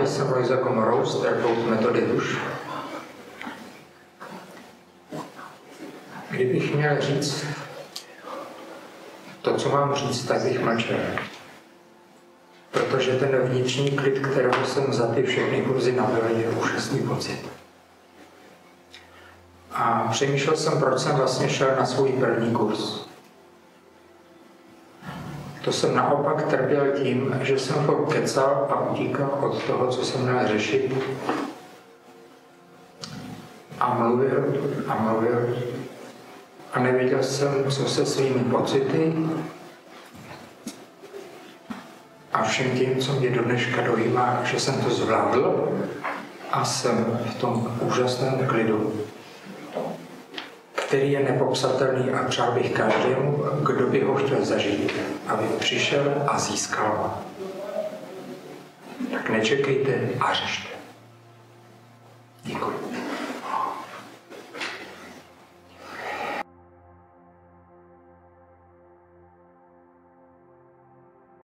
jsem Lojza Komorous, terapeut metody duš. Kdybych měl říct to, co mám říct, tak bych mlčel. Protože ten vnitřní klid, kterého jsem za ty všechny kurzy nabyl, je úžasný pocit. A přemýšlel jsem, proč jsem vlastně šel na svůj první kurz. To jsem naopak trpěl tím, že jsem furt kecal a utíkal od toho, co jsem měl řešit. A mluvil a mluvil. A nevěděl jsem, co se svými pocity a všem tím, co mě do dneška dojímá, že jsem to zvládl a jsem v tom úžasném klidu, který je nepopsatelný a přál bych každému, kdo by ho chtěl zažít, aby přišel a získal ho. Tak nečekejte a řešte.